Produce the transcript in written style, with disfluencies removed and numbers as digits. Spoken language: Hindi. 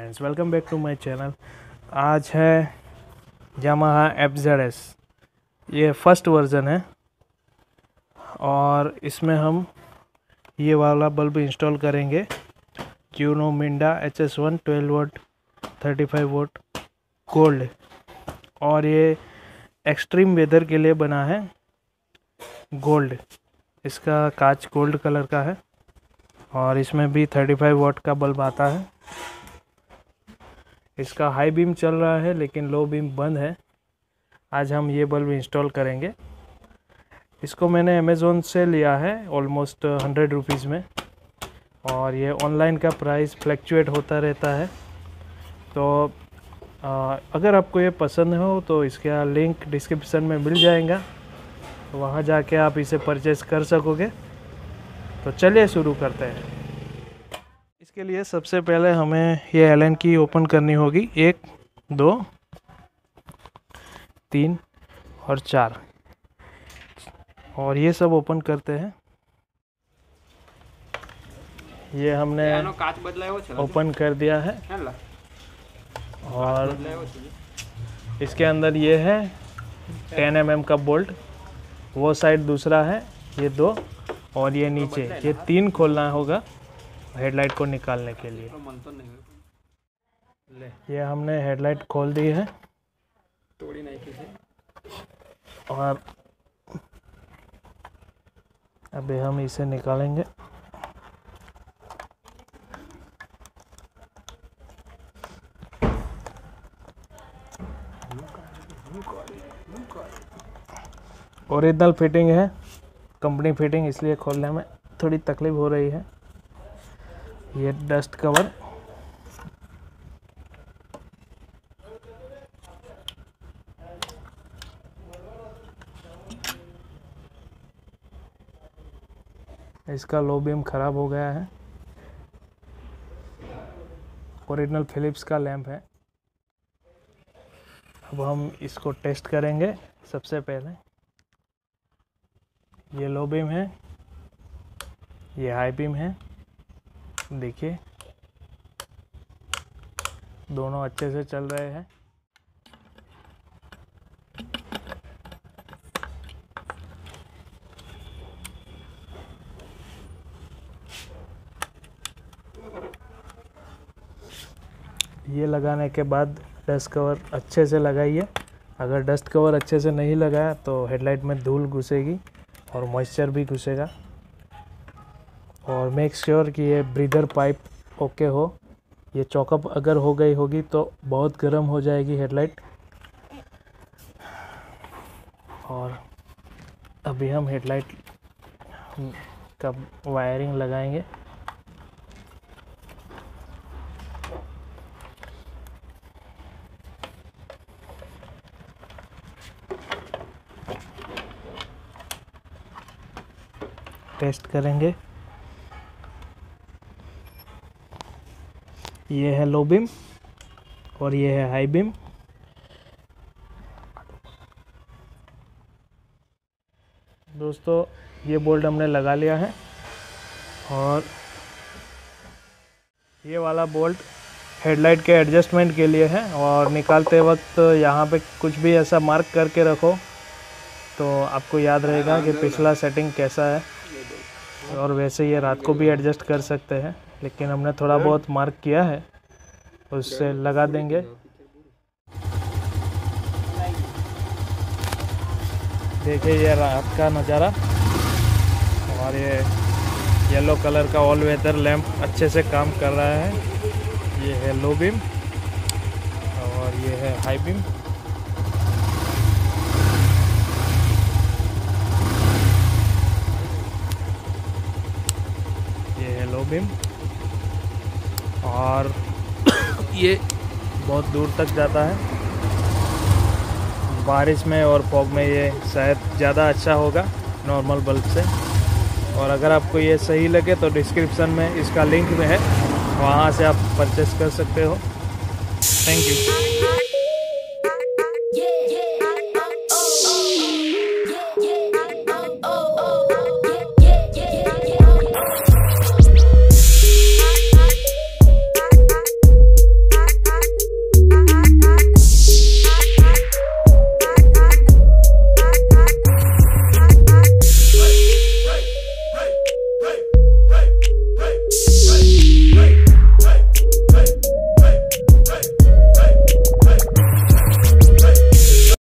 Friends, welcome back to my channel. आज है Yamaha FZ-S, ये फर्स्ट वर्ज़न है और इसमें हम ये वाला बल्ब इंस्टॉल करेंगे। क्यूनो Minda HS1 12 volt 35 volt gold, और ये एक्सट्रीम वेदर के लिए बना है। गोल्ड, इसका कांच गोल्ड कलर का है और इसमें भी 35 वोल्ट का बल्ब आता है। इसका हाई बीम चल रहा है लेकिन लो बीम बंद है। आज हम ये बल्ब इंस्टॉल करेंगे। इसको मैंने अमेज़ोन से लिया है ऑलमोस्ट 100 रुपीज़ में, और ये ऑनलाइन का प्राइस फ्लैक्चुएट होता रहता है। तो अगर आपको ये पसंद हो तो इसका लिंक डिस्क्रिप्शन में मिल जाएगा, तो वहाँ जाके आप इसे परचेज़ कर सकोगे। तो चलिए शुरू करते हैं। इसके लिए सबसे पहले हमें ये एलन की ओपन करनी होगी। 1 2 3 और 4, और ये सब ओपन करते हैं। ये हमने ओपन कर दिया है और इसके अंदर ये है 10 mm का बोल्ट, वो साइड दूसरा है, ये 2, और ये नीचे ये 3 खोलना होगा हेडलाइट को निकालने के लिए। ये हमने हेडलाइट खोल दी है और अभी हम इसे निकालेंगे। ओरिजिनल फिटिंग है, कंपनी फिटिंग, इसलिए खोलने में थोड़ी तकलीफ हो रही है। ये डस्ट कवर, इसका लो बीम खराब हो गया है। ओरिजिनल फिलिप्स का लैंप है। अब हम इसको टेस्ट करेंगे। सबसे पहले ये लो बीम है, ये हाई बीम है। देखिए दोनों अच्छे से चल रहे हैं। ये लगाने के बाद डस्ट कवर अच्छे से लगाइए। अगर डस्ट कवर अच्छे से नहीं लगाया तो हेडलाइट में धूल घुसेगी और मॉइस्चर भी घुसेगा। और मेक श्योर कि ये ब्रीदर पाइप ओके हो। ये चॉकअप अगर हो गई होगी तो बहुत गर्म हो जाएगी हेडलाइट। और अभी हम हेडलाइट का वायरिंग लगाएंगे। टेस्ट करेंगे। ये है लो बीम और ये है हाई बीम। दोस्तों, ये बोल्ट हमने लगा लिया है और ये वाला बोल्ट हेडलाइट के एडजस्टमेंट के लिए है। और निकालते वक्त यहाँ पे कुछ भी ऐसा मार्क करके रखो तो आपको याद रहेगा कि पिछला सेटिंग कैसा है। और वैसे ये रात को भी एडजस्ट कर सकते हैं, लेकिन हमने थोड़ा बहुत मार्क किया है, उससे लगा देंगे। देखिए ये रात का नज़ारा, और ये येलो कलर का ऑल वेदर लैंप अच्छे से काम कर रहा है। ये है लो बीम और ये है हाई बीम। ये है लो बीम और ये बहुत दूर तक जाता है। बारिश में और फॉग में ये शायद ज़्यादा अच्छा होगा नॉर्मल बल्ब से। और अगर आपको ये सही लगे तो डिस्क्रिप्शन में इसका लिंक में है, वहाँ से आप परचेस कर सकते हो। Thank you.